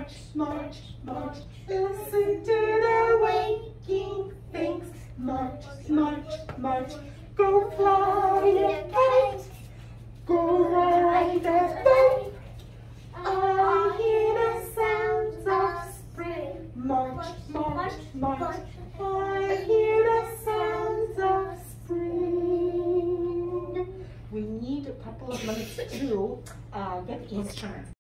march, march, march. Listen to the waking things. March, march, march. Go fly a kite. Go ride a bike. I hear the sounds of spring. March, march, march. I hear the sounds of spring. We need a couple of minutes to get the instruments.